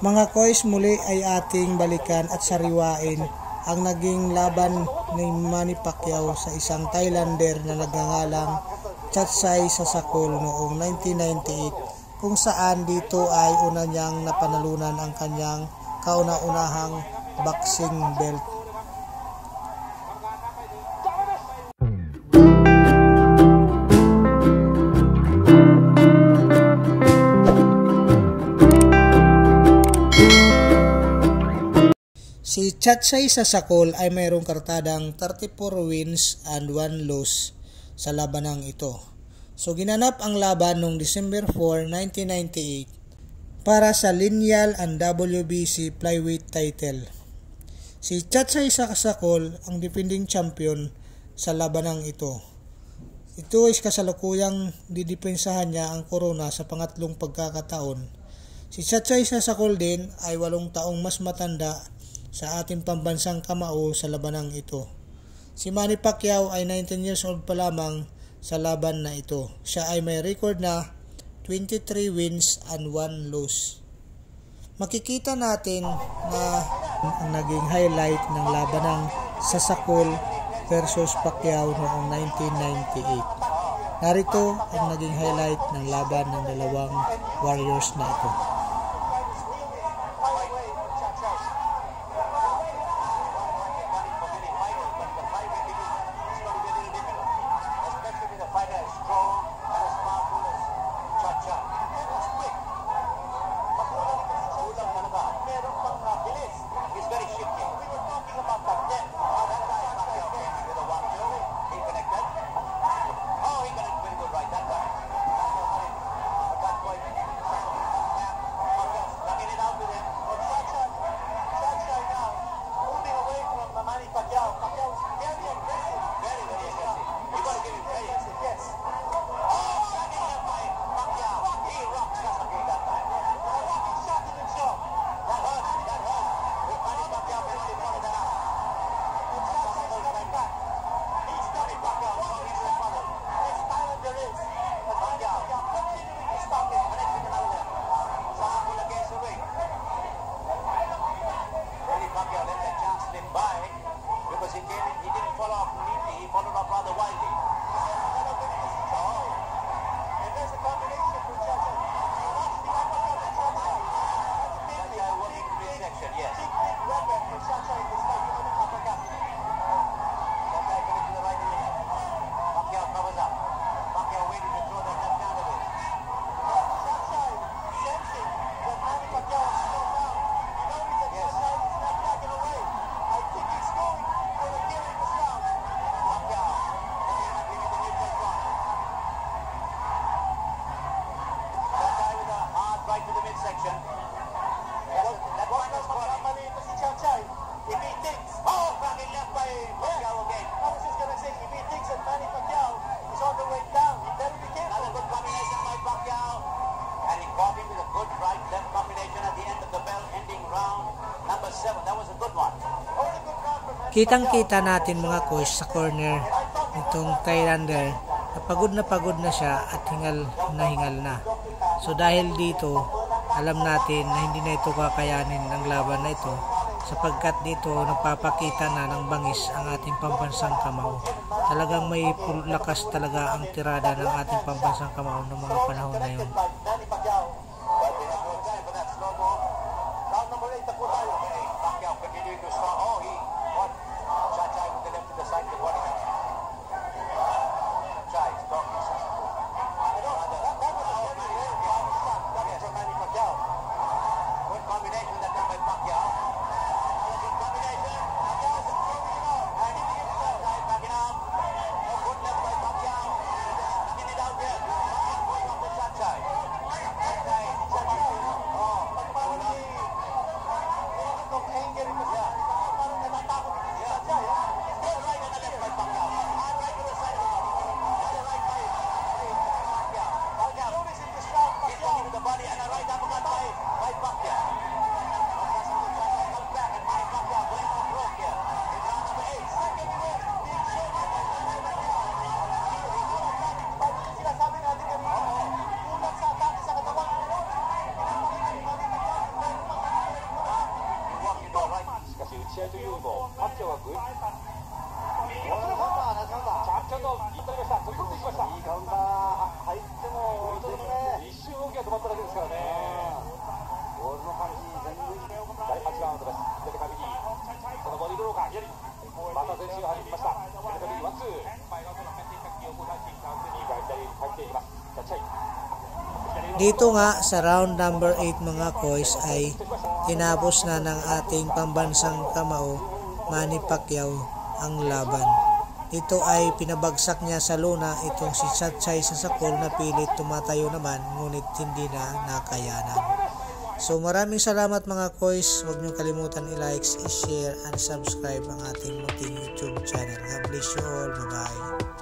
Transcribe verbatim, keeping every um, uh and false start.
Mga koys, muli ay ating balikan at sariwain ang naging laban ni Manny Pacquiao sa isang Thailander na nagngangalang Chatsai Sasakul noong nineteen ninety-eight, kung saan dito ay una niyang napanalunan ang kanyang kauna-unahang boxing belt. Si Chatsai Sasakul ay mayroong kartadang thirty-four wins and one loss sa labanang ito. So ginanap ang laban noong December fourth, nineteen ninety-eight para sa lineal and W B C flyweight title. Si Chatsai Sasakul ang defending champion sa labanang ito. Ito ay kasalukuyang didepensahan niya ang korona sa pangatlong pagkakataon. Si Chatsai Sasakul din ay walong taong mas matanda sa ating pambansang kamao sa labanang ito. Si Manny Pacquiao ay nineteen years old pa lamang sa laban na ito. Siya ay may record na twenty-three wins and one loss. Makikita natin na ang naging highlight ng labanang Sasakul versus Pacquiao noong nineteen ninety-eight. Narito ang naging highlight ng laban ng dalawang warriors na ito. Kitang-kita natin mga coach sa corner nitong Thailander na pagod na pagod na siya at hingal na hingal na. So dahil dito, alam natin na hindi na ito kakayanin ng laban na ito, sapagkat dito nagpapakita na ng bangis ang ating pambansang kamao. Talagang may lakas talaga ang tirada ng ating pambansang kamao ng mga panahon na yun. というのパッキャはグー。チャンピオンのインタビューした取り込んでいきました。いいカウンター入っても一瞬動きが止まっただけですからね。ボールの感じ全部だいはちラウンドです。左カビにこのボディブローカー左また全身が入ってきました。左カビにワンツー。いいか左に入っていきます。キャッチャイ。 Dito nga sa round number eight mga koys ay tinapos na ng ating pambansang kamao Manny Pacquiao ang laban. Dito ay pinabagsak niya sa luna itong si Sanchay Sasakol na pilit tumatayo naman ngunit hindi na nakayanan. So maraming salamat mga koys. Huwag niyo kalimutan i-like, i-share and subscribe ang ating munting YouTube channel. God bless you all. Bye bye.